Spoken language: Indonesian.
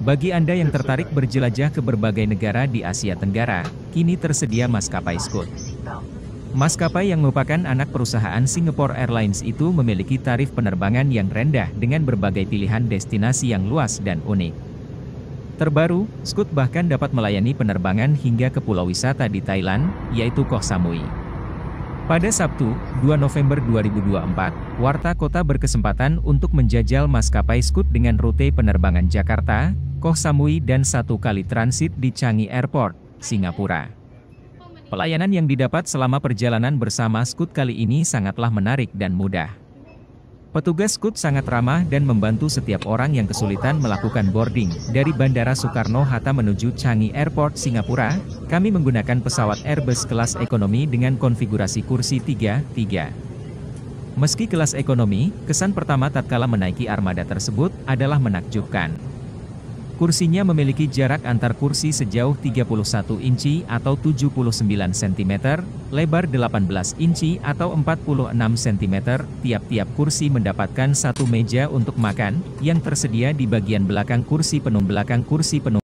Bagi Anda yang tertarik berjelajah ke berbagai negara di Asia Tenggara, kini tersedia maskapai Scoot. Maskapai yang merupakan anak perusahaan Singapore Airlines itu memiliki tarif penerbangan yang rendah dengan berbagai pilihan destinasi yang luas dan unik. Terbaru, Scoot bahkan dapat melayani penerbangan hingga ke pulau wisata di Thailand, yaitu Koh Samui. Pada Sabtu, 2 November 2024, Warta Kota berkesempatan untuk menjajal maskapai Scoot dengan rute penerbangan Jakarta, Koh Samui dan 1 kali transit di Changi Airport, Singapura. Pelayanan yang didapat selama perjalanan bersama Scoot kali ini sangatlah menarik dan mudah. Petugas Scoot sangat ramah dan membantu setiap orang yang kesulitan melakukan boarding. Dari Bandara Soekarno-Hatta menuju Changi Airport, Singapura, kami menggunakan pesawat Airbus kelas ekonomi dengan konfigurasi kursi 3-3. Meski kelas ekonomi, kesan pertama tatkala menaiki armada tersebut adalah menakjubkan. Kursinya memiliki jarak antar kursi sejauh 31 inci atau 79 cm, lebar 18 inci atau 46 cm. Tiap-tiap kursi mendapatkan satu meja untuk makan, yang tersedia di bagian belakang kursi penumpang.